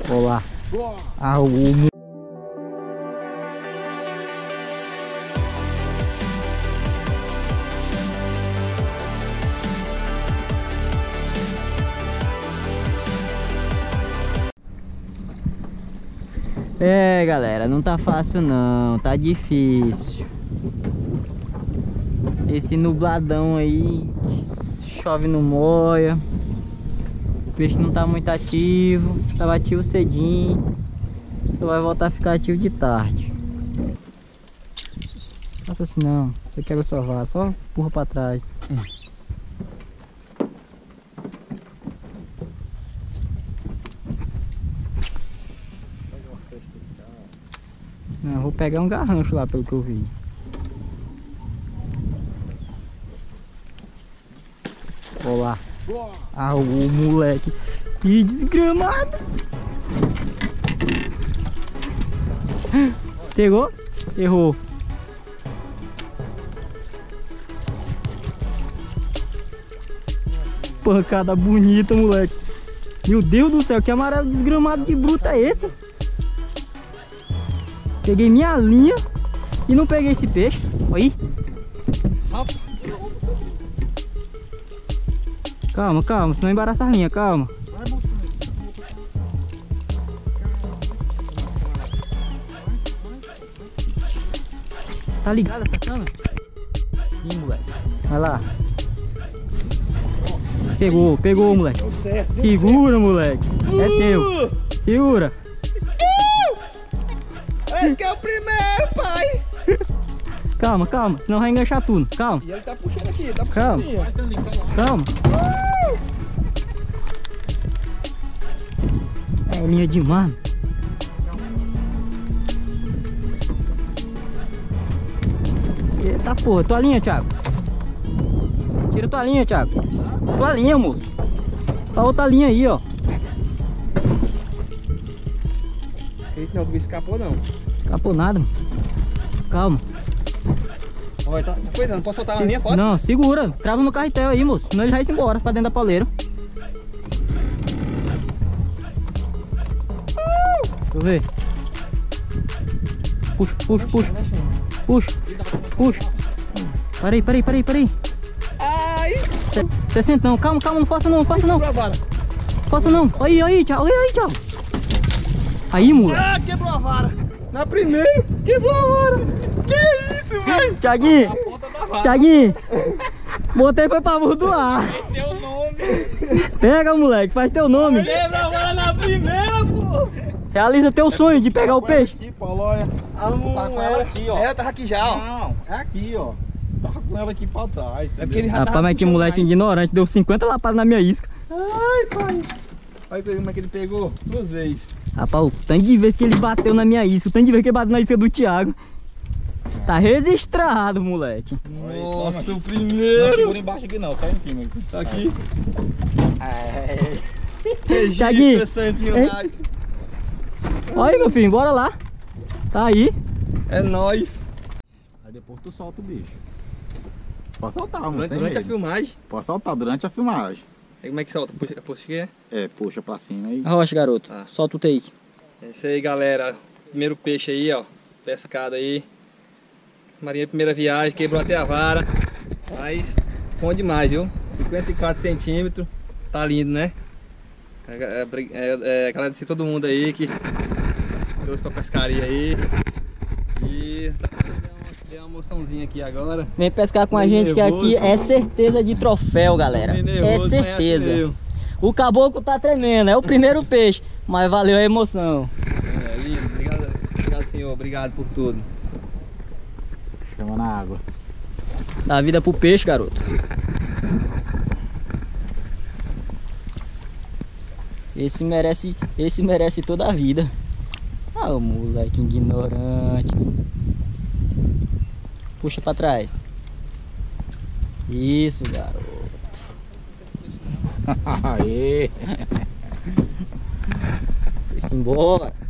Olá. É, galera, não tá fácil não, tá difícil. Esse nubladão aí, chove no molha. O peixe não tá muito ativo, tava ativo cedinho, só vai voltar a ficar ativo de tarde. Faça assim não, você quebra sua vara, só empurra pra trás. Não, vou pegar um garrancho lá pelo que eu vi. Olá. Ah, o moleque. Que desgramado. Pegou? Errou. Pancada bonita, moleque. Meu Deus do céu, que amarelo desgramado de bruta é esse? Peguei minha linha e não peguei esse peixe. Aí. Calma, calma, senão embaraça as linhas, calma. Tá ligado essa câmera? Ih, moleque. Vai lá. Pegou, pegou, moleque. Segura, moleque. É teu. Segura. Esse que é o primeiro, pai. Calma, calma, senão vai enganchar tudo. Calma. E ele tá puxando aqui, tá puxando. Calma. Calma. É linha de mar. Eita porra, tua linha, Thiago. Tira tua linha, Thiago. Tua linha, moço. Tá outra linha aí, ó. Eita, não, o bicho escapou não. Escapou nada, mano. Calma. Olha, tá cuidando, não posso soltar uma linha fora? Não, segura. Trava no carretel aí, moço. Senão ele vai embora pra dentro da pauleira. Deixa eu ver. Puxa, puxa, puxa. Puxa, puxa. Parei, parei, parei, parei. Ai! 60 não, calma, calma, não faça não, faça não. Faça não. Aí, aí, tchau, aí, tchau. Aí, moleque. Ah, quebrou a vara. Na primeira, quebrou a vara. Que isso, velho? Thiaguinho, Thiaguinho. Botei foi pra voar. Teu nome. Pega, moleque, faz teu nome. Quebra a vara na primeira, pô. Realiza teu sonho de pegar o peixe. Aqui, Paulo, olha. Tá com ela aqui, ó. Ela tava aqui já, ó. Não, é aqui, ó. Tava com ela aqui pra trás. É porque ele já Rapaz, mas que moleque ignorante, deu 50 lapadas na minha isca. Ai, pai. Olha como é que ele pegou 2 vezes. Rapaz, o tanto de vezes que ele bateu na minha isca, o tanto de vezes que ele bateu na isca do Thiago. Tá registrado, moleque. Nossa, o Não primeiro. segura embaixo aqui não, sai em cima. Tá aqui. Thiaguinho. Registra, Santinho Nice. Olha aí, meu filho, bora lá. Tá aí. É nóis. Aí depois tu solta o bicho. Pode soltar, mano. Durante a filmagem. Pode soltar durante a filmagem. Aí como é que solta? Puxa aqui, é? É, puxa pra cima aí. Arrocha, garoto. Ah. Solta o take. É isso aí, galera. Primeiro peixe aí, ó. Pescado aí. Marinha, primeira viagem, quebrou até a vara. Mas bom demais, viu? 54 centímetros. Tá lindo, né? Agradecer a todo mundo aí que trouxe pra pescaria aí. E deu uma moçãozinha aqui agora. Vem pescar com a Meio gente que nervoso. aqui é certeza de troféu, galera. Meio É nervoso, certeza. mas é O caboclo tá tremendo, é o primeiro peixe. Mas valeu a emoção. É lindo, obrigado senhor, obrigado por tudo. Chama na água. Dá vida pro peixe, garoto. Esse merece toda a vida. Ah, o moleque ignorante. Puxa pra trás. Isso, garoto. Aê! Foi-se embora.